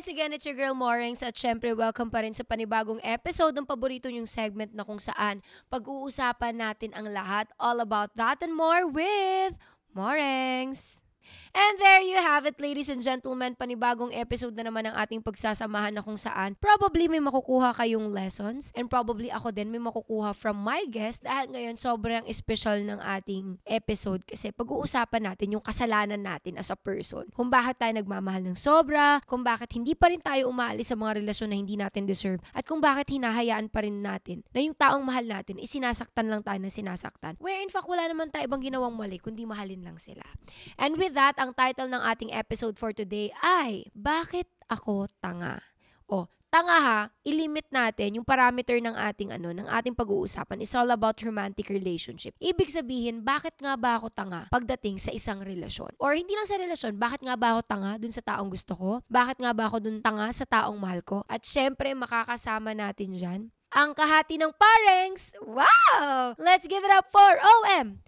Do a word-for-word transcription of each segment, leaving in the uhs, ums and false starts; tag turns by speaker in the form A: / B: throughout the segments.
A: Once again, it's your girl Morenx at syempre welcome pa rin sa panibagong episode ng paborito nyong segment na kung saan pag-uusapan natin ang lahat all about that and more with Morenx. And there you have it, ladies and gentlemen. Panibagong episode na naman ng ating pagsasamahan na kung saan probably may makukuha kayong lessons and probably ako din may makukuha from my guest dahil ngayon sobrang special ng ating episode kasi pag-uusapan natin yung kasalanan natin as a person. Kung bakit tayo nagmamahal ng sobra, kung bakit hindi pa rin tayo umaalis sa mga relasyon na hindi natin deserve, at kung bakit hinahayaan pa rin natin na yung taong mahal natin isinasaktan lang tayo ng sinasaktan. Where in fact wala naman tayo ibang ginawang mali kundi mahalin lang sila. And with that, ang title ng ating episode for today ay Bakit Ako Tanga? O, tanga ha, ilimit natin yung parameter ng ating ano, ng ating pag-uusapan is all about romantic relationship. Ibig sabihin, bakit nga ba ako tanga pagdating sa isang relasyon? Or hindi lang sa relasyon, bakit nga ba ako tanga dun sa taong gusto ko? Bakit nga ba ako dun tanga sa taong mahal ko? At syempre, makakasama natin dyan ang kahati ng parengs. Wow! Let's give it up for O M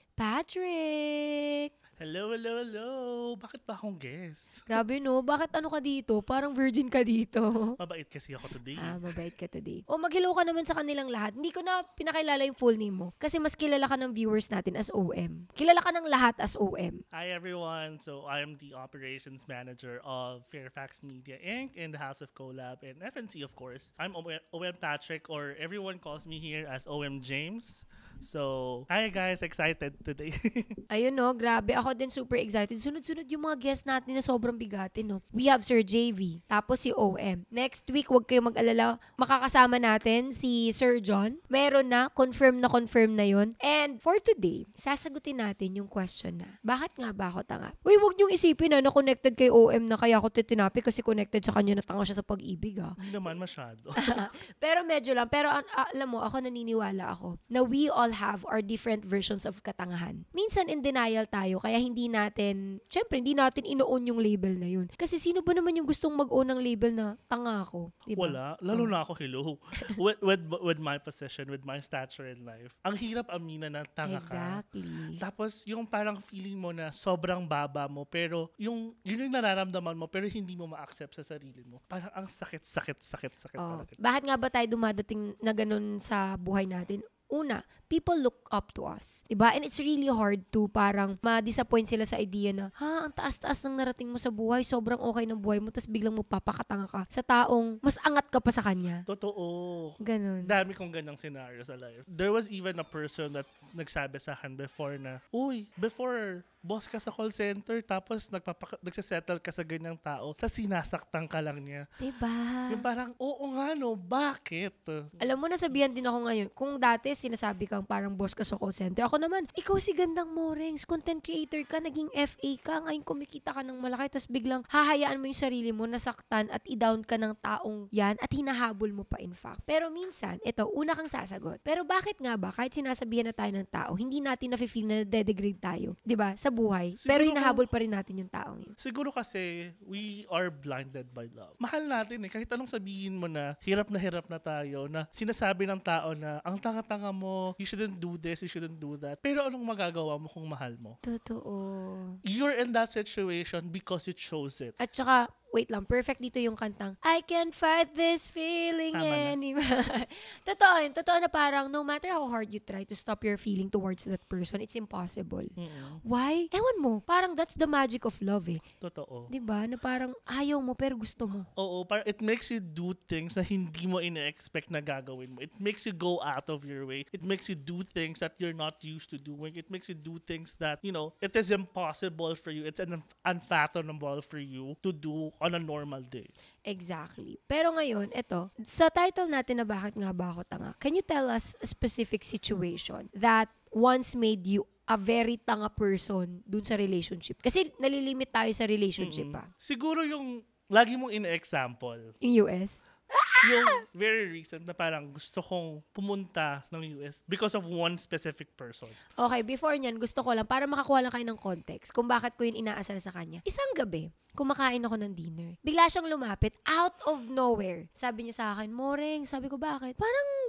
A: Patrick!
B: Hello, hello, hello. Bakit ba akong guest?
A: Grabe no, bakit ano ka dito? Parang virgin ka dito.
B: Mabait kasi ako today.
A: Ah, mabait ka today. O mag-hello ka naman sa kanilang lahat. Hindi ko na pinakilala yung full name mo. Kasi mas kilala ka ng viewers natin as O M. Kilala ka ng lahat as O M.
B: Hi everyone. So I am the operations manager of FAIRFAX Media Incorporated in the house of Collab and F N C of course. I'm O M Patrick or everyone calls me here as O M James. So, hi guys, excited today.
A: Ayun no, grabe. Ako din super excited. Sunod-sunod yung mga guests natin na sobrang bigatin no. We have Sir J V, tapos si O M. Next week, wag kayo mag-alala. Makakasama natin si Sir John. Meron na, confirm na confirm na yun. And for today, sasagutin natin yung question na, bakit nga ba ako tanga? Uy, wag niyong isipin na na-connected kay O M na kaya ako titinapi kasi connected sa kanya na tanga siya sa pag-ibig ha.
B: Hindi naman masyado.
A: Pero medyo lang. Pero uh, alam mo, ako naniniwala ako na we all have our different versions of katangahan. Minsan in denial tayo kaya hindi natin, syempre hindi natin ino-own yung label na yun. Kasi sino ba naman yung gustong mag-own ng label na tanga ako? Diba?
B: Wala. Lalo oh. na ako, hello. with, with, with my position, with my stature in life, ang hirap amina na tanga
A: exactly.
B: ka. Tapos yung parang feeling mo na sobrang baba mo pero yung, yun yung nararamdaman mo pero hindi mo ma-accept sa sarili mo. Parang ang sakit, sakit, sakit, sakit.
A: Oh. Bakit nga ba tayo dumadating na ganun sa buhay natin? Una, people look up to us. Diba? And it's really hard to parang ma-disappoint sila sa idea na, ha, ang taas-taas ng narating mo sa buhay, sobrang okay ng buhay mo, tapos biglang mo papakatanga ka sa taong mas angat ka pa sa kanya.
B: Totoo.
A: Ganun.
B: Dami kong ganyang scenario sa life. There was even a person that nagsabi sa akin before na, uy, before boss ka sa call center tapos nagpapaka- nagsasettle ka sa ganyang tao sa sinasaktan ka lang niya.
A: Diba?
B: Yung parang, oo nga no, bakit?
A: Alam mo, nasabihan din ako ngayon, kung dati sinasabi kang parang boss ka sa call center, ako naman, ikaw si gandang Morenx, content creator ka, naging F A ka, ngayon kumikita ka ng malaki, tapos biglang hahayaan mo yung sarili mo, nasaktan at i-down ka ng taong yan at hinahabol mo pa in fact. Pero minsan, ito, una kang sasagot. Pero bakit nga ba, kahit sinasabihan na tayo ng tao, hindi natin na-feel na na-degrade tayo, diba? Sa buhay. Siguro, pero hinahabol pa rin natin yung taong yun.
B: Siguro kasi we are blinded by love. Mahal natin eh. Kahit anong sabihin mo na hirap na hirap na tayo, na sinasabi ng tao na ang tanga-tanga mo, you shouldn't do this, you shouldn't do that. Pero anong magagawa mo kung mahal mo?
A: Totoo.
B: You're in that situation because you chose it.
A: At saka, wait lang, perfect dito yung kantang I can't fight this feeling anymore. Totoo yun. Totoo na parang no matter how hard you try to stop your feeling towards that person, it's impossible.
B: Mm-hmm.
A: Why? Ewan mo. Parang that's the magic of love eh.
B: Totoo.
A: Diba? Na parang ayaw mo pero gusto mo.
B: Oo. Parang it makes you do things na hindi mo ina-expect na gagawin mo. It makes you go out of your way. It makes you do things that you're not used to doing. It makes you do things that, you know, it is impossible for you. It's un- unfathomable for you to do on a normal day.
A: Exactly. Pero ngayon, eto, sa title natin na bakit nga ba ako tanga, can you tell us a specific situation that once made you a very tanga person dun sa relationship? Kasi nalilimit tayo sa relationship
B: Mm-hmm.
A: pa.
B: Siguro yung lagi mong ina-example.
A: Yung U S?
B: Yung very recent na parang gusto kong pumunta ng U S because of one specific person.
A: Okay, before nyan, gusto ko lang, para makakuha lang kayo ng context kung bakit ko yun inaasal sa kanya. Isang gabi, kumakain ako ng dinner. Bigla siyang lumapit, out of nowhere. Sabi niya sa akin, Morenx, sabi ko, bakit? Parang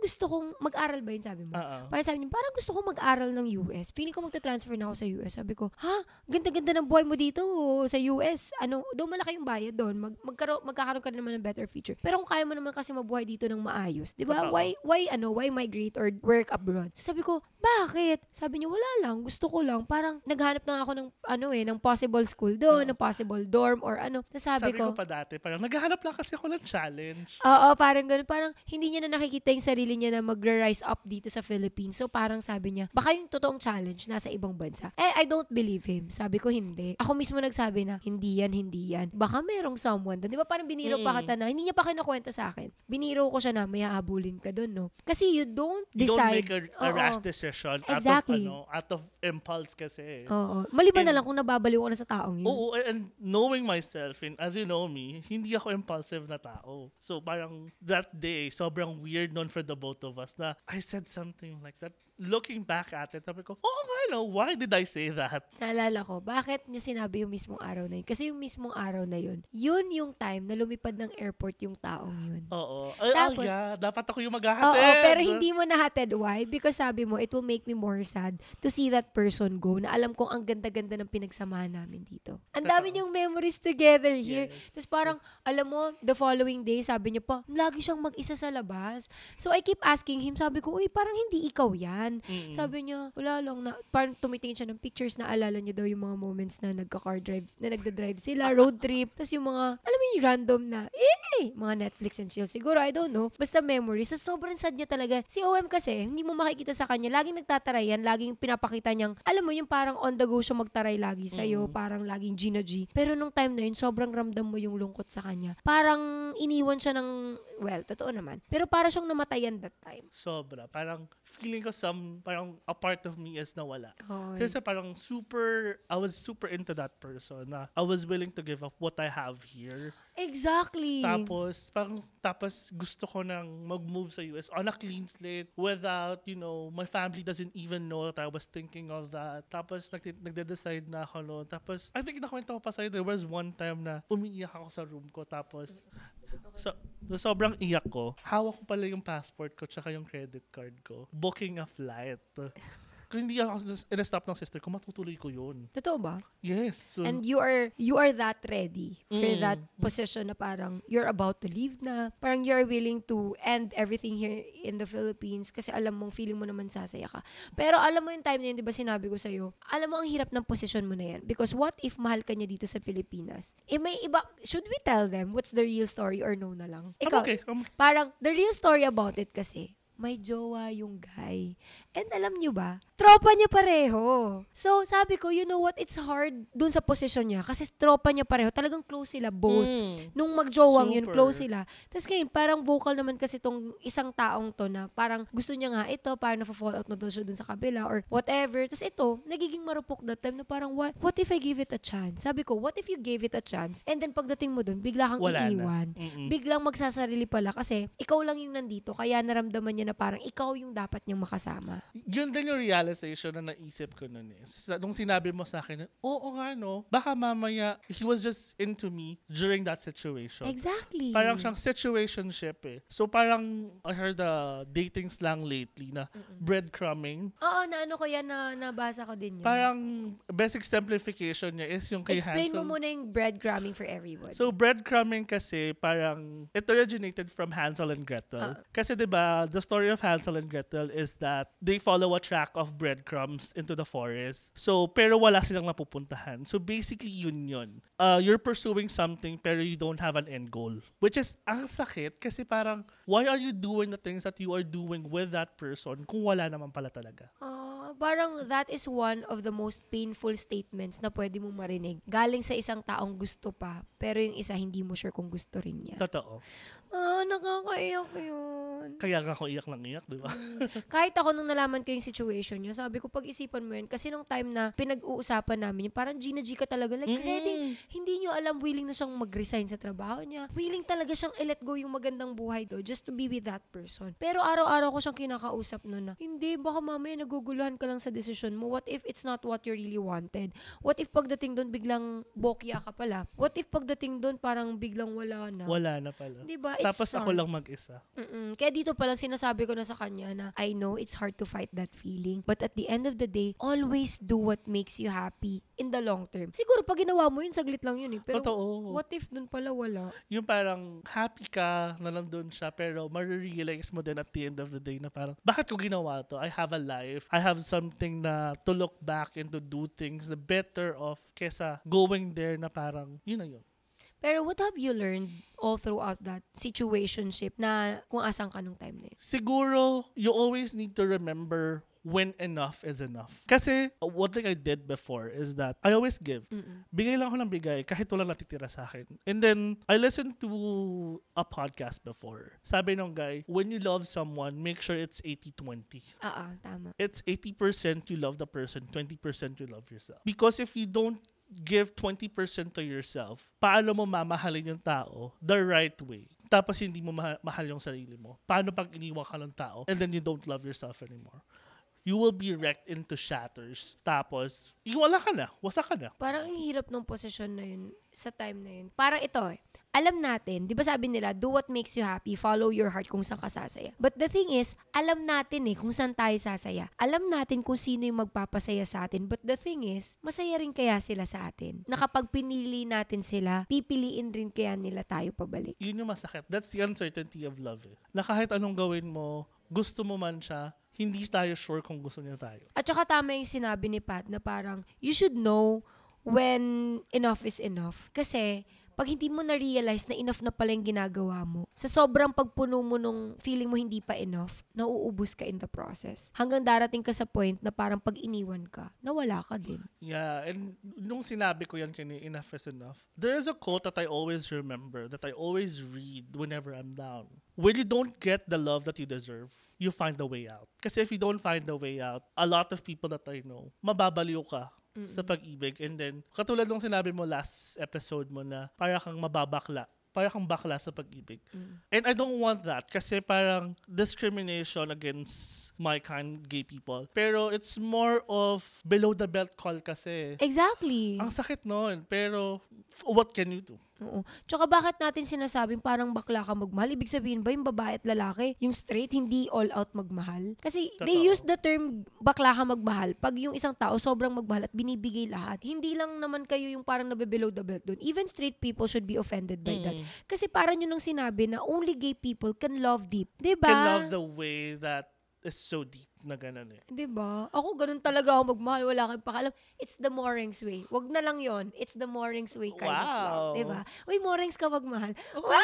A: gusto kong mag-aral ba yun, sabi mo?
B: Uh-uh.
A: Parang sabi niya, parang gusto kong mag-aral ng U S. Feeling ko magta-transfer na ako sa U S. Sabi ko, ha? Ganda-ganda ng buhay mo dito sa U S. Ano, doon malaki yung bayad doon. Mag magkaro magkakaroon ka naman ng better future. Pero kung kaya mo naman kasi mabuhay dito ng maayos, di ba? Why, why, ano, why migrate or work abroad? So sabi ko, bakit? Sabi niya, wala lang. Gusto ko lang. Parang naghanap na ako ng, ano eh, ng possible school doon, uh-huh. ng possible dorm or ano. Sabi,
B: sabi ko, ko pa dati, parang naghahanap lang kasi ako ng challenge.
A: Oo, parang ganun. Parang hindi niya na nakikita yung sarili niya na mag-rise up dito sa Philippines. So parang sabi niya, baka yung totoong challenge nasa ibang bansa. Eh, I don't believe him. Sabi ko, hindi. Ako mismo nagsabi na, hindi yan, hindi yan. Baka merong someone doon. Di ba parang biniro mm. pa kita na, hindi niya pa kinukwenta sa akin. Biniro ko siya na, may hahabulin ka doon, no? Kasi you don't decide.
B: You don't make a, a rash decision
A: exactly.
B: out of, ano, out of impulse kasi.
A: Oo. Maliban na lang kung nababaliw ko na sa taong yun.
B: Oo, and knowing myself, and as you know me, hindi ako impulsive na tao. So parang that day, sobrang weird nun for the both of us na I said something like that. Looking back at it, sabi ko, oh, I know, why did I say that?
A: Naalala ko, bakit niya sinabi yung mismong araw na yun? Kasi yung mismong araw na yun, yun yung time na lumipad ng airport yung taong yun.
B: Oo. Ay,
A: Tapos,
B: oh yeah, dapat ako yung maghahatid.
A: Oo, pero hindi mo nahatid. Why? Because sabi mo, it will make me more sad to see that person go na alam kong ang ganda-ganda ng pinagsamahan namin dito. Ang dami niyong memories together here. Yes. Tapos parang, alam mo, the following day, sabi niya pa, lagi siyang mag-isa sa labas. So I keep asking him, sabi ko, uy, parang hindi ikaw yan. Mm-hmm. Sabi niya, wala lang na, parang tumitingin siya ng pictures na alala niya daw yung mga moments na nagka-car drives, na nagda-drive sila, road trip. Tapos yung mga, alam mo yung random na, eh, mga Netflix and chill. Siguro, I don't know. Basta memories. Sa sobrang sad niya talaga. Si O M kasi, hindi mo makikita sa kanya. Laging nagtataray yan. Laging pinapakita niyang, alam mo yung parang on the go siya magtaray lagi sa'yo. Mm-hmm. Parang laging Gina G. Pero nung time na yun, sobrang ramdam mo yung lungkot sa kanya. Parang iniwan siya ng, well, totoo naman. Pero para siyang namatayan that time.
B: Sobra. Parang feeling ko some, parang a part of me is nawala.
A: Oh,
B: kasi parang super, I was super into that person na I was willing to give up what I have here.
A: Exactly.
B: Tapos, parang, tapos gusto ko nang mag-move sa U S on a clean slate without, you know, my family doesn't even know that I was thinking of that. Tapos, nag- nagde-decide na ako noon. Tapos, I think nakwento ko pa sa'yo, there was one time na umiiyak ako sa room ko. Tapos, so, so sobrang iyak ko. Hawak ko pala yung passport ko tsaka yung credit card ko. Booking a flight. Kung hindi ako in-stop ng sister ko, matutuloy ko yun.
A: Totoo ba?
B: Yes.
A: And you are you are that ready for mm. that position na parang you're about to leave na. Parang you're willing to end everything here in the Philippines kasi alam mong feeling mo naman sasaya ka. Pero alam mo yung time na yun, di ba sinabi ko sa'yo, alam mo ang hirap ng position mo na yan. Because what if mahal ka niya dito sa Pilipinas? Eh may iba, should we tell them what's the real story or no na lang? Ikaw,
B: okay. um,
A: parang the real story about it kasi, may jowa yung guy. And alam nyo ba, tropa niya pareho. So, sabi ko, you know what, it's hard dun sa posisyon niya kasi tropa niya pareho. Talagang close sila both. Mm. Nung magjowang yun, close sila. Tapos ngayon, parang vocal naman kasi tong isang taong to na parang gusto niya nga ito, parang na-fall out na doon siya dun sa kabila or whatever. Tapos ito, nagiging marupok that time na parang, what, what if I give it a chance? Sabi ko, what if you gave it a chance? And then pagdating mo dun, bigla kang
B: wala
A: iiwan. Biglang magsasarili pala kasi ikaw lang yung nandito, kaya naramdaman niya na parang ikaw yung dapat niyang makasama.
B: Yun din yung realization na naisip ko nun eh. Nung sinabi mo sa akin, oo nga no, baka mamaya, he was just into me during that situation.
A: Exactly.
B: Parang siyang situationship eh. So parang, I heard the dating slang lately na Mm-mm. breadcrumbing.
A: Oo, na ano ko yan, na, nabasa ko din yan.
B: Parang basic simplification niya is yung kay
A: Explain
B: Hansel.
A: mo muna yung breadcrumbing for everyone.
B: So breadcrumbing kasi parang, it originated from Hansel and Gretel. Uh, kasi diba, the story of Hansel and Gretel is that they follow a track of breadcrumbs into the forest. So, pero wala silang napupuntahan. So, basically, yun yun. Uh, you're pursuing something pero you don't have an end goal. Which is, ang sakit kasi parang, why are you doing the things that you are doing with that person kung wala naman pala talaga?
A: Uh, parang that is one of the most painful statements na pwede mong marinig. Galing sa isang taong gusto pa, pero yung isa hindi mo sure kung gusto rin niya.
B: Totoo.
A: Ah, nakakaiyak yun.
B: Kaya nga ako iyak lang iyak, di ba?
A: Mm. Kahit ako nung nalaman ko yung situation niya, sabi ko, pag-isipan mo yun. Kasi nung time na pinag-uusapan namin, yung parang Gina G ka talaga. Like,
B: Mm-mm.
A: ready, hindi nyo alam, willing na siyang mag-resign sa trabaho niya. Willing talaga siyang i-let go yung magandang buhay do just to be with that person. Pero araw-araw ko siyang kinakausap nun na, hindi, baka mamaya naguguluhan ka lang sa desisyon mo. What if it's not what you really wanted? What if pagdating doon, biglang bokya ka pala? What if pagdating doon, parang biglang wala na?
B: Wala na pala.
A: Diba?
B: Tapos
A: It's
B: ako lang mag-isa.
A: Mm-mm. Kaya Kaya dito palang sinasabi ko na sa kanya na I know it's hard to fight that feeling, but at the end of the day, always do what makes you happy in the long term. Siguro pag ginawa mo yun, saglit lang yun eh. Pero
B: Totoo.
A: what if dun pala wala?
B: Yung parang happy ka na nandun siya, pero marirealize mo din at the end of the day na parang, bakit ko ginawa to? I have a life. I have something na to look back and to do things the better off kesa going there na parang, yun na yun.
A: Pero what have you learned all throughout that situationship na kung asan ka nung time na yun?
B: Siguro, you always need to remember when enough is enough. Kasi, what like I did before is that I always give.
A: Mm-mm.
B: Bigay lang ako ng bigay kahit wala natitira sa akin. And then, I listened to a podcast before. Sabi nung guy, when you love someone, make sure it's eighty twenty.
A: Ah, ah, tama.
B: It's eighty percent you love the person, twenty percent you love yourself. Because if you don't give twenty percent to yourself, paano mo mamahalin yung tao the right way? Tapos hindi mo ma- mahal yung sarili mo. Paano pag iniwan ka ng tao and then you don't love yourself anymore? You will be wrecked into shatters. Tapos, iwala ka na. Wasa ka na.
A: Parang ang hirap ng posisyon na yun sa time na yun. Parang ito eh. Alam natin, di ba sabi nila, do what makes you happy, follow your heart kung saan ka sasaya. But the thing is, alam natin eh kung saan tayo sasaya. Alam natin kung sino yung magpapasaya sa atin. But the thing is, masaya rin kaya sila sa atin. Na kapag pinili natin sila, pipiliin rin kaya nila tayo pabalik.
B: Yun yung masakit. That's the uncertainty of love eh. Na kahit anong gawin mo, gusto mo man siya, hindi tayo sure kung gusto niya tayo.
A: At saka tama yung sinabi ni Pat na parang, you should know when enough is enough. Kasi, pag hindi mo na-realize na enough na pala yung ginagawa mo, sa sobrang pagpuno mo nung feeling mo hindi pa enough, nauubos ka in the process. Hanggang darating ka sa point na parang pag iniwan ka, nawala ka din.
B: Yeah, and nung sinabi ko yan kini enough is enough, there is a quote that I always remember, that I always read whenever I'm down. When you don't get the love that you deserve, you find a way out. Kasi if you don't find a way out, a lot of people that I know, mababaliw ka. Mm-mm. Sa pag-ibig. And then, katulad ng sinabi mo last episode mo na para kang mababakla. Para kang bakla sa pag-ibig. Mm. And I don't want that kasi parang discrimination against my kind gay people. Pero it's more of below the belt call kasi.
A: Exactly.
B: Ang sakit nun. Pero what can you do?
A: Oo. Tsaka bakit natin sinasabing parang bakla ka magmahal? Ibig sabihin ba yung babae at lalaki, yung straight, hindi all out magmahal? Kasi
B: Totoo.
A: they use the term bakla ka magmahal pag yung isang tao sobrang magmahal at binibigay lahat. Hindi lang naman kayo yung parang nabe-below the belt dun. Even straight people should be offended by mm. that. Kasi parang yun ang sinabi na only gay people can love deep. Diba?
B: Can love the way that is so deep na ganun eh.
A: Diba? Ako ganun talaga ako magmahal. Wala kang pakalam. It's the Morenx way. Wag na lang yon. It's the Morenx way kind
B: wow.
A: of love. Diba? Uy, Morenx ka magmahal.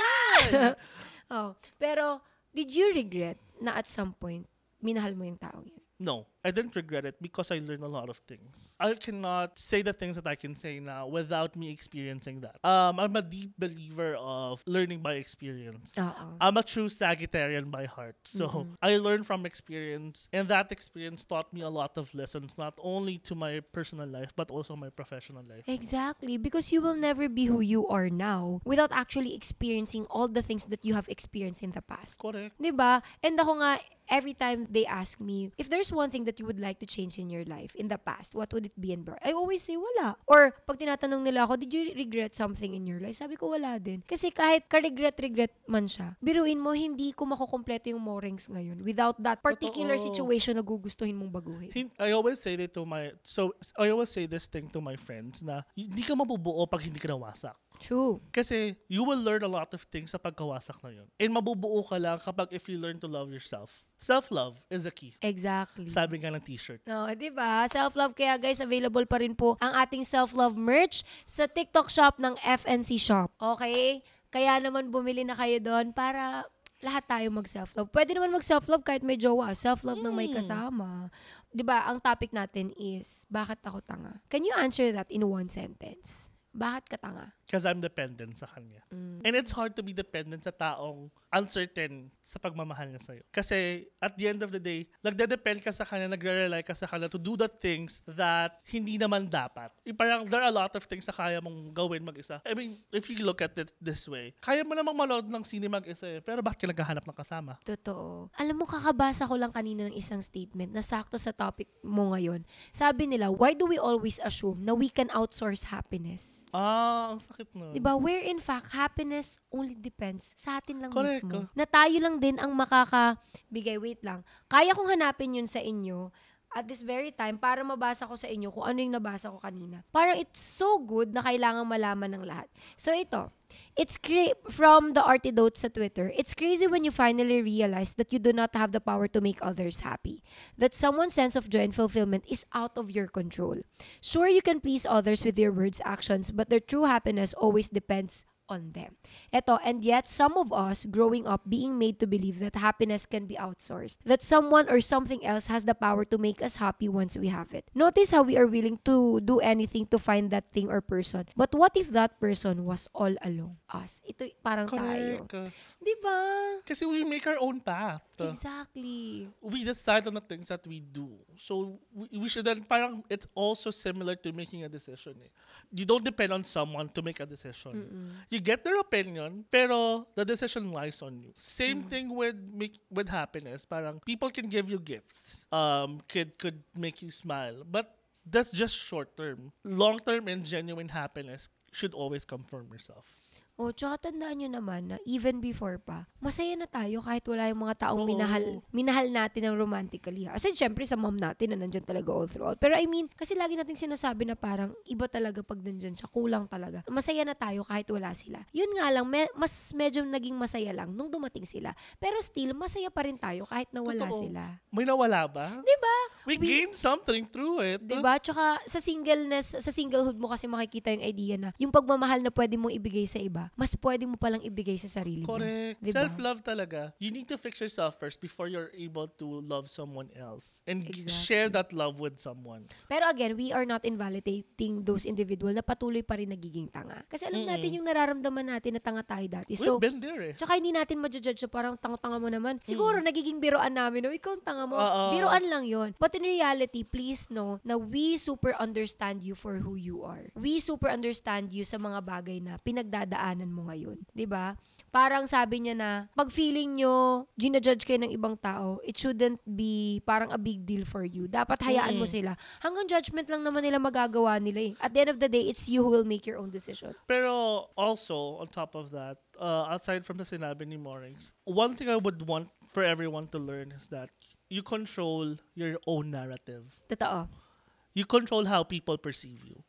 B: Wow!
A: Oh, pero, did you regret na at some point, minahal mo yung taong yun?
B: No, I didn't regret it because I learned a lot of things. I cannot say the things that I can say now without me experiencing that. Um, I'm a deep believer of learning by experience.
A: Uh-oh.
B: I'm a true Sagittarian by heart. So
A: Mm-hmm.
B: I learned from experience, and that experience taught me a lot of lessons, not only to my personal life, but also my professional life.
A: Exactly, because you will never be who you are now without actually experiencing all the things that you have experienced in the past.
B: Correct.
A: Diba? And ako nga, every time they ask me, if there's one thing that you would like to change in your life in the past, what would it be and bro? I always say, wala. Or, pag tinatanong nila ako, did you regret something in your life? Sabi ko, wala din. Kasi kahit ka-regret-regret man siya, biruin mo, hindi ko makukompleto yung Morenx ngayon without that particular
B: Totoo.
A: situation na gugustuhin mong baguhin.
B: I always say it to my, so I always say this thing to my friends na hindi ka mabubuo pag hindi ka nawasak.
A: True.
B: Kasi you will learn a lot of things sa pagkawasak na yun. And mabubuo ka lang kapag if you learn to love yourself. Self-love is the key.
A: Exactly.
B: Sabi nga ng t-shirt.
A: No, di ba? Self-love kaya guys, available pa rin po ang ating self-love merch sa TikTok shop ng F N C Shop. Okay? Kaya naman bumili na kayo doon para lahat tayo mag-self-love. Pwede naman mag-self-love kahit may jowa. Self-love mm. ng may kasama. Di ba? Ang topic natin is, bakit ako tanga? Can you answer that in one sentence? Bakit ka tanga?
B: Because I'm dependent sa kanya. Mm. And it's hard to be dependent sa taong uncertain sa pagmamahal niya sa'yo. Kasi at the end of the day, nagde-depend ka sa kanya, nagre-rely ka sa kanya to do the things that hindi naman dapat. Yung parang there are a lot of things na kaya mong gawin mag-isa. I mean, if you look at it this way, kaya mo namang malood ng sine mag-isa eh. Pero bakit ka naghahanap ng kasama?
A: Totoo. Alam mo, kakabasa ko lang kanina ng isang statement na sakto sa topic mo ngayon. Sabi nila, why do we always assume na we can outsource happiness?
B: Ah, ang sakit nun.
A: Diba? Where in fact, happiness only depends sa atin lang
B: Correct.
A: mismo. Na tayo lang din ang makakabigay. Wait lang. Kaya kong hanapin yun sa inyo at this very time para mabasa ko sa inyo kung ano yung nabasa ko kanina. Parang it's so good na kailangan malaman ng lahat. So ito, it's cra- from the Artidote sa Twitter, it's crazy when you finally realize that you do not have the power to make others happy. That someone's sense of joy and fulfillment is out of your control. Sure, you can please others with your words, actions, but their true happiness always depends on them. Eto, and yet some of us growing up being made to believe that happiness can be outsourced, that someone or something else has the power to make us happy once we have it. Notice how we are willing to do anything to find that thing or person. But what if that person was all along us? Ito parang
B: Correct.
A: tayo. Diba?
B: Kasi we make our own path.
A: Exactly.
B: We decide on the things that we do. So, we, we should then, parang, it's also similar to making a decision. Eh. You don't depend on someone to make a decision.
A: Mm-mm.
B: You get their opinion, pero the decision lies on you. Same
A: Mm.
B: thing with make, with happiness. Parang, people can give you gifts. Um, could, could make you smile. But that's just short term. Long term and genuine happiness should always come from yourself.
A: O, tsaka tandaan nyo naman na even before pa, masaya na tayo kahit wala yung mga taong
B: Oo.
A: minahal, minahal natin ng romantically. Ha? Kasi syempre sa mom natin na nandyan talaga all throughout. Pero I mean, kasi lagi natin sinasabi na parang iba talaga pag nandyan siya, kulang talaga. Masaya na tayo kahit wala sila. Yun nga lang, me- mas medyo naging masaya lang nung dumating sila. Pero still, masaya pa rin tayo kahit nawala
B: Totoo.
A: sila.
B: May nawala ba?
A: Diba?
B: We, gained something through it.
A: Diba? Tsaka sa singleness, sa singlehood mo kasi makikita yung idea na yung pagmamahal na pwede mong ibigay sa iba, mas pwede mo palang ibigay sa sarili mo.
B: Correct.
A: Diba?
B: Self-love talaga. You need to fix yourself first before you're able to love someone else. And g-
A: Exactly.
B: share that love with someone.
A: Pero again, we are not invalidating those individual na patuloy pa rin nagiging tanga. Kasi alam
B: Mm-mm.
A: natin yung nararamdaman natin na tanga tayo dati.
B: We've
A: So,
B: been there eh.
A: tsaka hindi natin ma-judge na parang tanga-tanga mo naman. Siguro, nagiging biroan namin. No, ikaw ang tanga mo.
B: Oo.
A: Biroan lang yon. But in reality, please know na we super understand you for who you are. We super understand you sa mga bagay na pinagdadaanan mo ngayon. 'Di ba? Parang sabi niya na, pag feeling nyo, ginajudge kayo ng ibang tao, it shouldn't be parang a big deal for you. Dapat hayaan mo
B: Mm-mm.
A: sila. Hanggang judgment lang naman nila magagawa nila eh. At the end of the day, it's you who will make your own decision.
B: Pero also, on top of that, uh, outside from the sinabi ni Morenx, one thing I would want for everyone to learn is that you control your own narrative.
A: Totoo.
B: You control how people perceive you.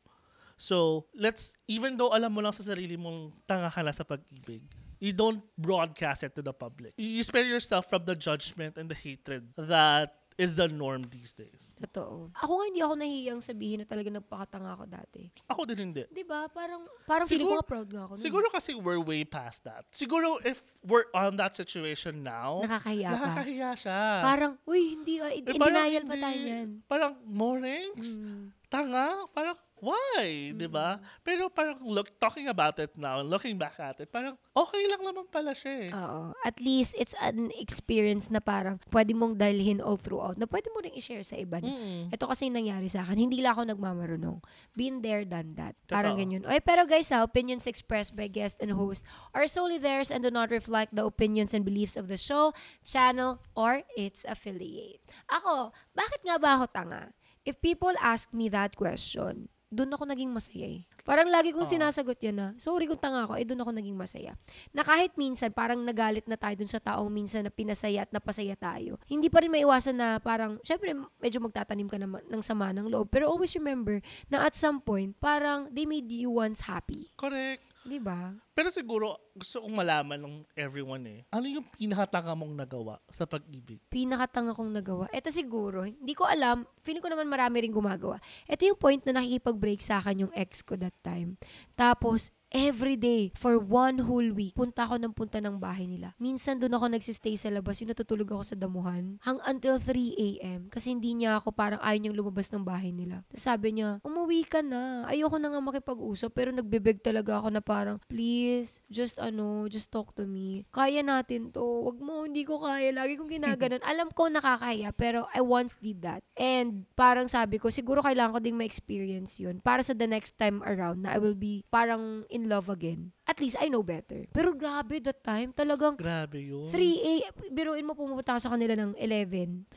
B: So, let's, even though alam mo lang sa sarili mong tanga ka na sa pag-ibig, you don't broadcast it to the public. You spare yourself from the judgment and the hatred that is the norm these days.
A: Totoo. Ako nga hindi ako nahihiyang sabihin na talaga nagpakatanga ako dati.
B: Ako din hindi.
A: 'Di ba? Parang parang feeling ko
B: Siguro-
A: nga proud nga ako. nun.
B: Siguro kasi we're way past that. Siguro if we're on that situation now,
A: Nakakahiya ka.
B: nakakahiya siya.
A: Parang, uy, hindi, uh, in
B: Eh, parang
A: denial pa
B: hindi.
A: tayo niyan.
B: Parang, Morenx?
A: Mm.
B: Tanga? Parang, why? Di ba? Pero parang look, talking about it now, looking back at it, parang okay lang naman pala siya eh.
A: Oo. At least, it's an experience na parang pwede mong dalhin all throughout, na pwede mo rin i-share sa iba. Na.
B: Mm-mm.
A: Ito kasi yung nangyari sa akin. Hindi lang ako nagmamarunong. Been there, done that. Parang
B: Totoo.
A: ganyan. Oy, pero guys, ha, opinions expressed by guest and host are solely theirs and do not reflect the opinions and beliefs of the show, channel, or its affiliate. Ako, bakit nga ba ako tanga? If people ask me that question, doon ako naging masaya eh. Parang lagi kong
B: Oo.
A: sinasagot yan na, sorry kung tanga ako, eh doon ako naging masaya. Na kahit minsan, parang nagalit na tayo dun sa taong minsan na pinasaya at napasaya tayo. Hindi pa rin maiwasan na parang, syempre, medyo magtatanim ka naman ng sama ng loob. Pero always remember na at some point, parang they made you once happy.
B: Correct.
A: Di ba?
B: Pero siguro, gusto kong malaman ng everyone eh, ano yung pinakatanga mong nagawa sa pag-ibig?
A: Pinakatanga kong nagawa. Ito siguro, hindi ko alam, feeling ko naman marami rin gumagawa. Ito yung point na nakikipag-break sa akin yung ex ko that time. Tapos, every day, for one whole week, punta ako ng punta ng bahay nila. Minsan doon ako nagsistay sa labas, yung natutulog ako sa damuhan, hang until three a.m. Kasi hindi niya ako, parang ayaw niyang lumabas ng bahay nila. Tapos sabi niya, umuwi ka na. Ayoko na nga makipag-usap, pero nagbebeg talaga ako na parang, please, just ano, just talk to me. Kaya natin to. Wag mo, hindi ko kaya. Lagi kong ginaganon. Alam ko nakakahiya, pero I once did that. And parang sabi ko, siguro kailangan ko din ma-experience yun para sa the next time around na I will be parang in love again. At least I know better. Pero grabe that time, talagang
B: Grabe yun.
A: three a.m. Biruin mo, pumunta ako sa kanila ng eleven. Tapos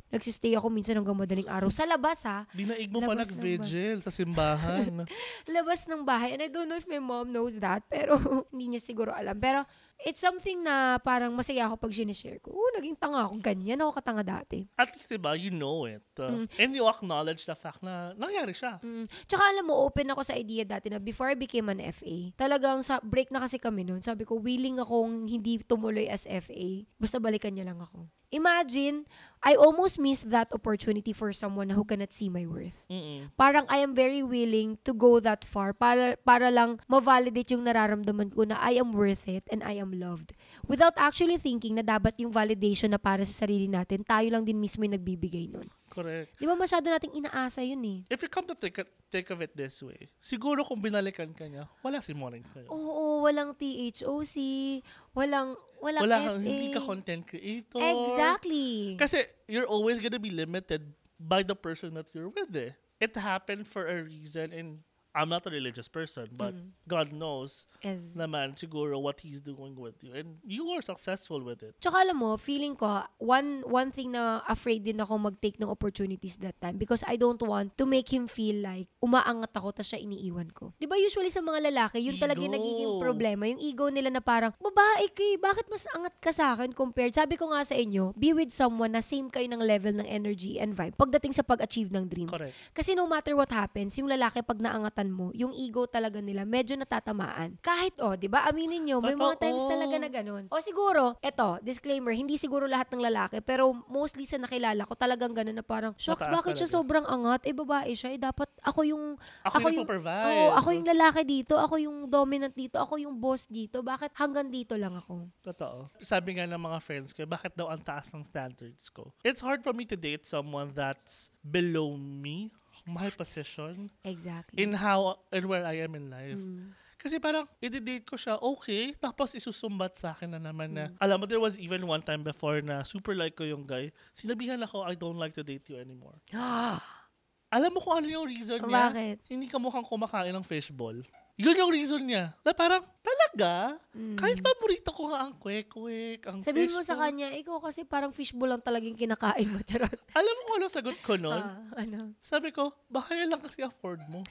A: nagsistay ako minsan hanggang madaling araw. Sa labas ha.
B: Dinaig mo pa
A: Labas ng
B: nag-vigil sa simbahan.
A: Labas ng bahay. And I don't know if my mom knows that. Pero hindi niya siguro alam. Pero it's something na parang masaya ako pag sinishare ko. Oh, naging tanga ako. Ganyan ako katanga dati.
B: At least, diba, you know it. Uh,
A: Mm.
B: And you acknowledge the fact na nangyari siya.
A: Mm. Tsaka alam mo, open ako sa idea dati na before I became an F A, talagang sa break na kasi kami noon, sabi ko, willing akong hindi tumuloy as F A. Basta balikan niya lang ako. Imagine, I almost missed that opportunity for someone who cannot see my worth.
B: Mm-mm.
A: Parang I am very willing to go that far para, para lang ma-validate yung nararamdaman ko na I am worth it and I am loved. Without actually thinking na dapat yung validation na para sa sarili natin, tayo lang din mismo yung nagbibigay nun.
B: Correct.
A: Di ba masyado nating inaasa yun eh?
B: If you come to think, think of it this way, siguro kung binalikan ka niya, wala si Morenx kayo.
A: Oo, walang T H O C, walang, walang
B: Wala
A: F A.
B: kang, hindi ka content creator.
A: Exactly.
B: Kasi you're always gonna be limited by the person that you're with eh. It happened for a reason and I'm not a religious person, but
A: Mm.
B: God knows
A: As,
B: naman siguro what He's doing with you. And you are successful with it.
A: Tsaka alam mo, feeling ko, one one thing na afraid din ako mag-take ng opportunities that time because I don't want to make him feel like umaangat ako tas siya iniiwan ko. Di ba usually sa mga lalaki, yun talaga yung
B: Ego.
A: nagiging problema. Yung ego nila na parang, babae kay, bakit mas angat ka sa akin compared? Sabi ko nga sa inyo, be with someone na same kayo ng level ng energy and vibe pagdating sa pag-achieve ng dreams.
B: Correct.
A: Kasi no matter what happens, yung lalaki pag naangatan mo, yung ego talaga nila medyo natatamaan. Kahit oh, 'di ba? Aminin niyo, may mga
B: Totoo.
A: times talaga na ganun. O siguro, eto, disclaimer, hindi siguro lahat ng lalaki, pero mostly sa nakilala ko talagang ganun na parang, shucks,
B: Mataas
A: bakit siya
B: talaga.
A: sobrang angat? Eh babae siya, eh dapat ako yung
B: Ako,
A: Ako
B: yung
A: yung-
B: provide.
A: Oo, ako yung lalaki dito, ako yung dominant dito, ako yung boss dito. Bakit hanggang dito lang ako?
B: Totoo. Sabi nga ng mga friends ko, bakit daw ang taas ng standards ko? It's hard for me to date someone that's below me, my position,
A: Exactly.
B: in how and where I am in life.
A: Mm.
B: Kasi parang, i-date ko siya, okay, tapos isusumbat sa akin na naman na,
A: Mm.
B: alam mo, there was even one time before na super like ko yung guy, sinabihan ako, I don't like to date you anymore. Alam mo kung ano yung reason niya?
A: Bakit?
B: Hindi ka mukhang kumakain ng fishball. Yun yung reason niya. Na parang, talaga?
A: Mm.
B: Kahit paborito ko nga ang kwek-kwek, ang
A: Sabihin mo sa
B: fishball.
A: kanya, ikaw kasi parang fishbowl lang talagang kinakain mo. Charot.
B: Alam mo kung ano sagot ko nun?
A: Ah, ano?
B: Sabi ko, baka yan lang kasi afford mo.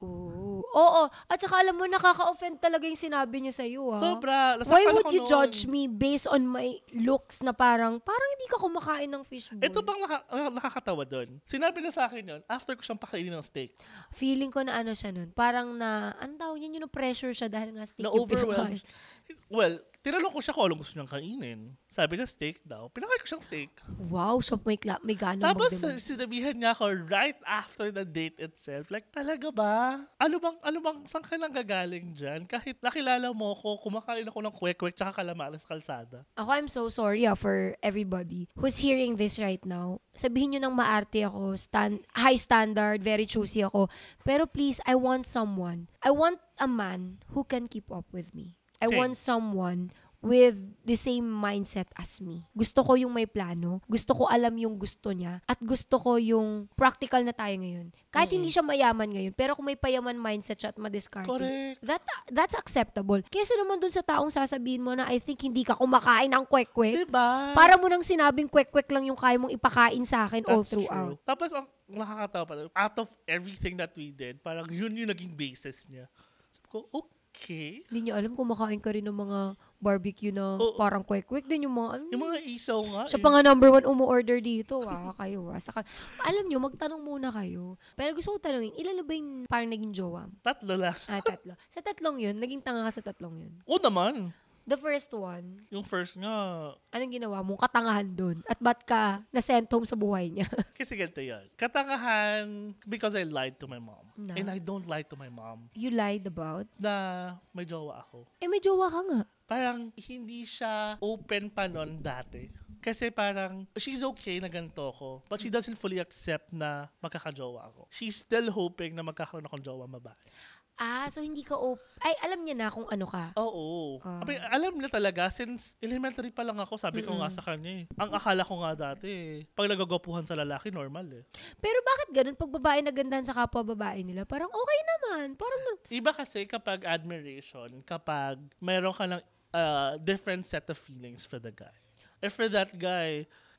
A: Oo. Oo. At saka alam mo, nakaka-offend talaga yung sinabi niya sa'yo, ah.
B: Sobra.
A: Why
B: nasaktan
A: would
B: ako
A: you
B: nun.
A: judge me based on my looks na parang, parang hindi ka kumakain ng fishbowl?
B: Ito bang naka- ah, nakakatawa doon? Sinabi na sa akin yun, after ko siyang pakainin ng steak.
A: Feeling ko na ano siya nun. Parang na, ano tawag niyan, yung pressure siya dahil nga steak
B: Na
A: yung
B: overwhelmed.
A: pinakain.
B: Well, tinanong ko siya kung anong gusto niyang kainin. Sabi niya steak daw. Pinakain ko siyang steak.
A: Wow, so may, kla- may gana
B: Tapos
A: magdamag.
B: sinabihan niya ako right after the date itself. Like, talaga ba? Ano bang, ano bang, saan ka nang gagaling dyan? Kahit nakilala mo ko, kumakain ako ng kwek-kwek tsaka kalamares sa kalsada.
A: Ako, I'm so sorry ah, for everybody who's hearing this right now. Sabihin nyo nang maarte ako, stand, high standard, very choosy ako. Pero please, I want someone. I want a man who can keep up with me. I
B: Same.
A: want someone with the same mindset as me. Gusto ko yung may plano. Gusto ko alam yung gusto niya. At gusto ko yung practical na tayo ngayon. Kahit
B: Mm-mm.
A: hindi siya mayaman ngayon, pero kung may payaman mindset siya at madiskarte,
B: Correct.
A: that that's acceptable. Kesa naman dun sa taong sasabihin mo na I think hindi ka kumakain ng kwek-kwek.
B: Diba?
A: Para mo nang sinabing kwek-kwek lang yung kaya mong ipakain sa akin all
B: That's
A: throughout.
B: true. Tapos ang nakakatawa pa, out of everything that we did, parang yun yung naging basis niya. Sabi ko, okay.
A: Hindi niya alam kung makain ka rin ng mga barbecue na
B: Oo.
A: parang kwek-kwek din yung mga ano.
B: Yung mga isaw nga.
A: Siya
B: eh.
A: pa nga number one umu-order dito. Ah, kayo ah. Saka, alam nyo, magtanong muna kayo. Pero gusto ko tanongin, ilan na ba yung parang naging jowa mo?
B: Tatlo lang.
A: Ah, tatlo. Sa tatlong yun, naging tanga ka sa tatlong yun.
B: Oo naman.
A: The first one,
B: Yung first nga,
A: anong ginawa mo? Katangahan dun. At ba't ka na-sent home sa buhay niya?
B: kasi ganito yun. Katangahan because I lied to my mom.
A: Na?
B: And I don't lie to my mom
A: You lied about?
B: na may jowa ako.
A: Eh, may jowa ka nga.
B: Parang hindi siya open pa nun dati. Kasi parang, she's okay na ganito ko. But she doesn't fully accept na magkakajowa ako. She's still hoping na magkakaroon akong jowa babae.
A: Ah, so hindi ka op... Ay, alam niya na kung ano ka.
B: Oo.
A: Ah.
B: Abi, alam niya talaga, since elementary pa lang ako, sabi ko nga
A: Mm-mm.
B: sa kanya eh. Ang akala ko nga dati, eh, pag nagagapuhan sa lalaki, normal eh.
A: Pero bakit ganun? Pag babae nagandahan sa kapwa babae nila, parang okay naman. Parang,
B: Iba kasi kapag admiration, kapag mayroon ka ng uh, different set of feelings for the guy. If for that guy,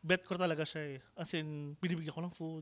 B: bet ko talaga siya eh. As in, binibigyan ko ng food.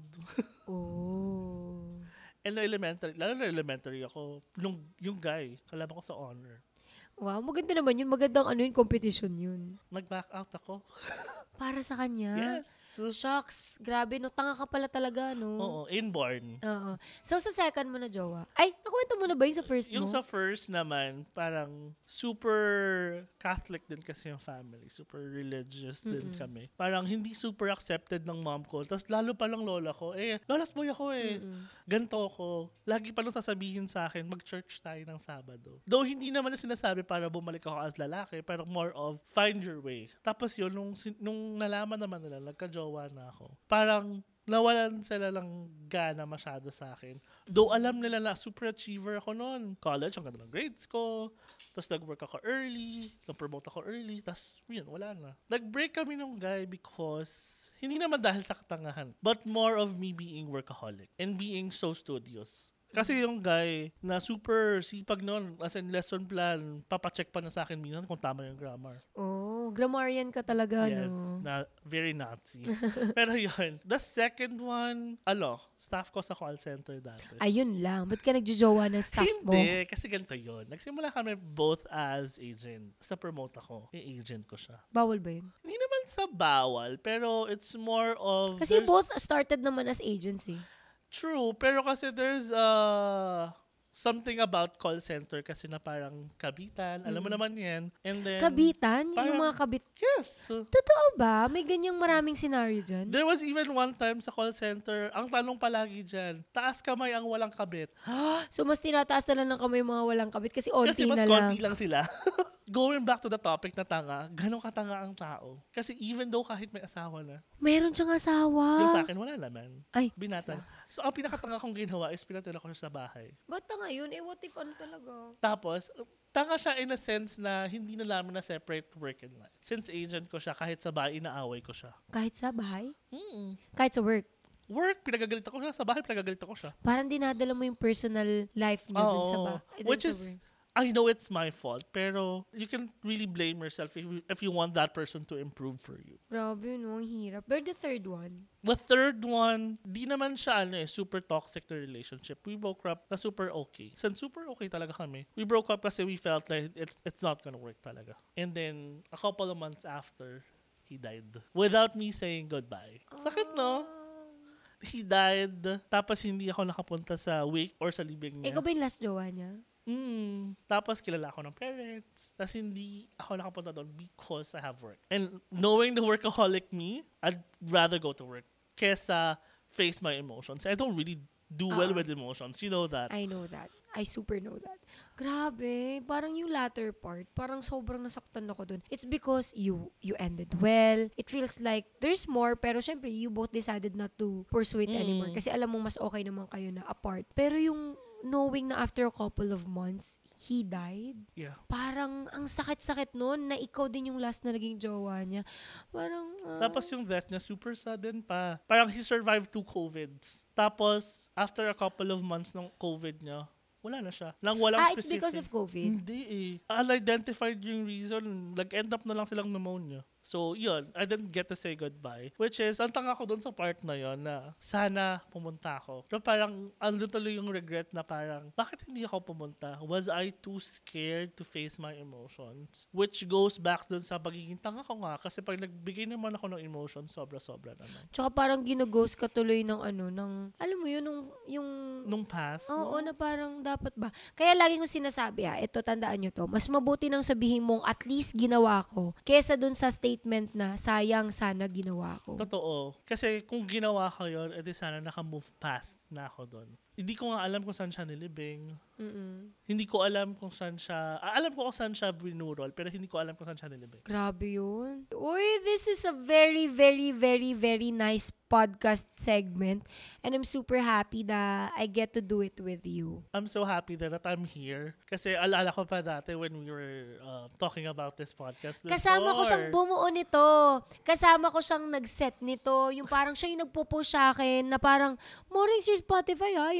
A: Oh.
B: And na elementary, lalo na elementary ako, nung, yung guy, kalaban ko sa honor.
A: Wow, maganda naman yun. Magandang ano yun, competition yun.
B: Nag-back out ako.
A: Para sa kanya?
B: Yes.
A: Shucks, grabe no. Tanga ka pala talaga, no?
B: Oo, inborn.
A: Oo. So, sa second mo na jowa. Ay, nakwento mo na ba yun sa first mo?
B: Yung sa first naman, parang super Catholic din kasi yung family. Super religious din
A: Mm-mm.
B: kami. Parang hindi super accepted ng mom ko. Tapos lalo pa lang lola ko, eh, lola's boy ako eh.
A: Mm-mm.
B: Ganto ako. Lagi pa lang sasabihin sa akin, mag-church tayo ng Sabado. Though hindi naman na sinasabi para bumalik ako as lalaki, pero more of find your way. Tapos yun, nung, nung nalaman naman nila, nagka-jowa na ako. Parang nawalan sila lang gana masyado sa akin. Though alam nila na super achiever ako noon. College, ang ganda ng grades ko. Tapos nag-work ako early. Nag-promote ako early. Tapos yun, wala na. Nag-break kami ng guy because hindi naman dahil sa katangahan, but more of me being workaholic and being so studious. Kasi yung guy na super sipag noon, as in lesson plan, papacheck pa na sa akin minsan kung tama yung grammar.
A: Oh, grammarian ka talaga,
B: Yes,
A: no?
B: na, very Nazi. Pero yun, the second one, ano, staff ko sa call center dati.
A: Ayun lang. Ba't ka nagjojowa ng staff mo?
B: Hindi, kasi ganito yun. Nagsimula kami both as agent. Sa promote ako, yung agent ko siya.
A: Bawal ba yun?
B: Hindi naman sa bawal, pero it's more of...
A: Kasi
B: there's-
A: both started naman as agency.
B: True, pero kasi there's uh, something about call center kasi na parang kabitan. Alam mo
A: Mm.
B: naman yan. And then...
A: Kabitan?
B: parang-
A: Yung mga kabit...
B: Yes.
A: Totoo ba? May ganyang maraming scenario dyan?
B: There was even one time sa call center, ang tanong palagi dyan, taas kamay ang walang kabit.
A: So, mas tinataas na lang ng kamay yung mga walang kabit kasi onti
B: Kasi mas
A: na lang.
B: konti lang sila. Going back to the topic na tanga, ganun katanga ang tao. Kasi even though kahit may asawa na,
A: Meron siyang asawa.
B: yung sa akin wala naman.
A: Ay.
B: Binatan. So ang pinakatanga kong ginawa is pinatira ko siya sa bahay.
A: Ba't na ngayon? Eh, what if ano talaga?
B: Tapos, tanga siya in a sense na hindi na namin na-separate work and life. Since agent ko siya, kahit sa bahay, inaaway ko siya.
A: Kahit sa bahay?
B: Mm-mm.
A: Kahit sa work?
B: Work, pinagagalit ako siya. Sa bahay, pinagagalit ako siya.
A: Parang dinadala mo yung personal life niyo dun sa
B: Oo.
A: bahay.
B: Which is, I know it's my fault, pero you can really blame yourself if you, if you want that person to improve for you.
A: Grabe, no? Ang hirap. But the third one?
B: The third one, di naman siya ano eh, super toxic na relationship. We broke up na super okay. Since super okay talaga kami. We broke up kasi we felt like it's it's not gonna work talaga. And then, a couple of months after, he died. Without me saying goodbye. Sakit, no? He died. Tapos hindi ako nakapunta sa wake or sa libing niya.
A: Ikaw ba yung last jowa niya?
B: Mm. Tapos kilala ako ng parents. Tapos hindi ako nakapunta doon because I have work. And knowing the workaholic me, I'd rather go to work kesa face my emotions. I don't really do well
A: Ah.
B: with emotions. You know that.
A: I know that. I super know that. Grabe, parang yung latter part, parang sobrang nasaktan ako dun. It's because you you ended well. It feels like there's more, pero syempre, you both decided not to pursue it
B: Mm.
A: anymore. Kasi alam mo, mas okay naman kayo na apart. Pero yung knowing na after a couple of months, he died,
B: Yeah.
A: parang ang sakit-sakit nun na ikaw din yung last na naging jowa niya. Parang, ah,
B: Tapos yung death niya, super sudden pa. Parang he survived two COVIDs. Tapos, after a couple of months ng COVID niya, wala na siya. Nang walang
A: ah, it's
B: specific.
A: because of COVID?
B: Hindi eh. Unidentified yung reason. Nag-end up na lang silang pneumonia. So, yun. I didn't get to say goodbye. Which is, ang tanga ko dun sa part na yun na sana pumunta ako. Pero parang, ando tuloy yung regret na parang, bakit hindi ako pumunta? Was I too scared to face my emotions? Which goes back dun sa pagiging tanga ko nga. Kasi pag nagbigay naman ako ng emotions, sobra-sobra naman.
A: Tsaka parang ginaghost ka tuloy ng ano, ng, alam mo yun, nung, yung,
B: Nung past,
A: oo,
B: no?
A: na parang dapat ba. Kaya lagi kong sinasabi ha, ito tandaan nyo to, mas mabuti nang sabihin mong at least ginawa ko, kesa dun sa statement na sayang sana ginawa ko.
B: Totoo. Kasi kung ginawa ko yun, edi sana naka-move past na ako doon. Hindi ko nga alam kung saan siya nilibing.
A: Mm-mm.
B: Hindi ko alam kung saan siya... Ah, alam ko kung saan siya binurol, pero hindi ko alam kung saan siya nilibing.
A: Grabe yun. Uy, this is a very, very, very, very nice podcast segment. And I'm super happy that I get to do it with you.
B: I'm so happy that, that I'm here. Kasi alala ko pa dati when we were uh, talking about this podcast before.
A: Kasama ko siyang bumuo nito. Kasama ko siyang nag-set nito. Yung parang siya yung nagpo-post sa akin na parang, Morenx, your Spotify ha, your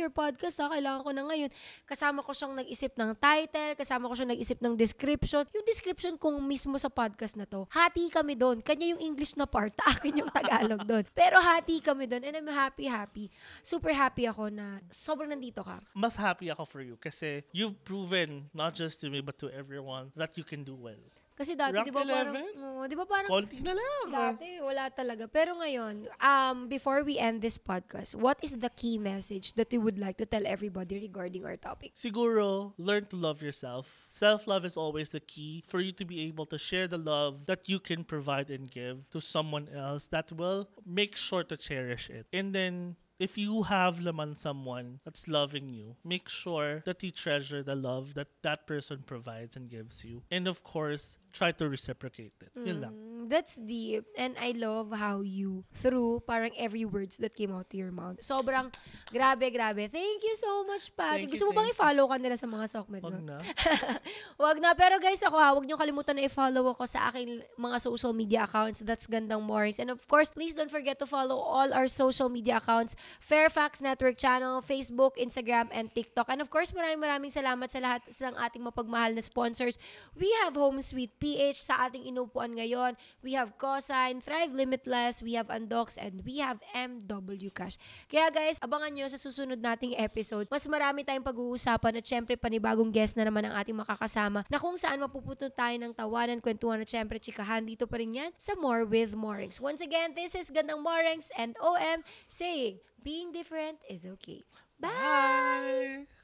A: your podcast ha, kailangan ko na ngayon. Kasama ko siyang nag-isip ng title, kasama ko siyang nag-isip ng description. Yung description kung mismo sa podcast na to, hati kami doon. Kanya yung English na part, akin yung Tagalog doon. Pero hati kami doon and I'm happy, happy. Super happy ako na sobrang nandito ka.
B: Mas happy ako for you kasi you've proven, not just to me, but to everyone, that you can do well.
A: Kasi dati,
B: Rank
A: di ba parang,
B: eleven?
A: oh, di ba parang,
B: Konti na lang.
A: dati, wala talaga. Pero ngayon, um, before we end this podcast, what is the key message that you would like to tell everybody regarding our topic?
B: Siguro, learn to love yourself. Self-love is always the key for you to be able to share the love that you can provide and give to someone else that will make sure to cherish it. And then, if you have naman someone that's loving you, make sure that you treasure the love that that person provides and gives you. And of course, try to reciprocate it. Yun lang.
A: Mm, that's deep. And I love how you, through parang every words that came out to your mouth. Sobrang grabe, grabe. Thank you so much, Pat.
B: Thank
A: Gusto
B: you,
A: mo bang
B: thank
A: i-follow ka nila sa mga Sokmed mo?
B: Wag na.
A: Wag na. Pero guys, ako ha, wag niyo kalimutan na i-follow ako sa aking mga social media accounts. That's Gandang Morenx. And of course, please don't forget to follow all our social media accounts. FAIRFAX Network Channel, Facebook, Instagram, and TikTok. And of course, maraming maraming salamat sa lahat ng ating mapagmahal na sponsors. We have Home Sweet P H sa ating inupuan ngayon. We have Cosine, Thrive Limitless, we have Undox, and we have M W Cash. Kaya guys, abangan nyo sa susunod nating episode. Mas marami tayong pag-uusapan at syempre panibagong guest na naman ang ating makakasama na kung saan mapuputo tayo ng tawanan, kwentuhan at syempre chikahan. Dito pa rin yan sa More with Morenx. Once again, this is Gandang Morenx and O M saying, being different is okay. Bye!
B: Bye!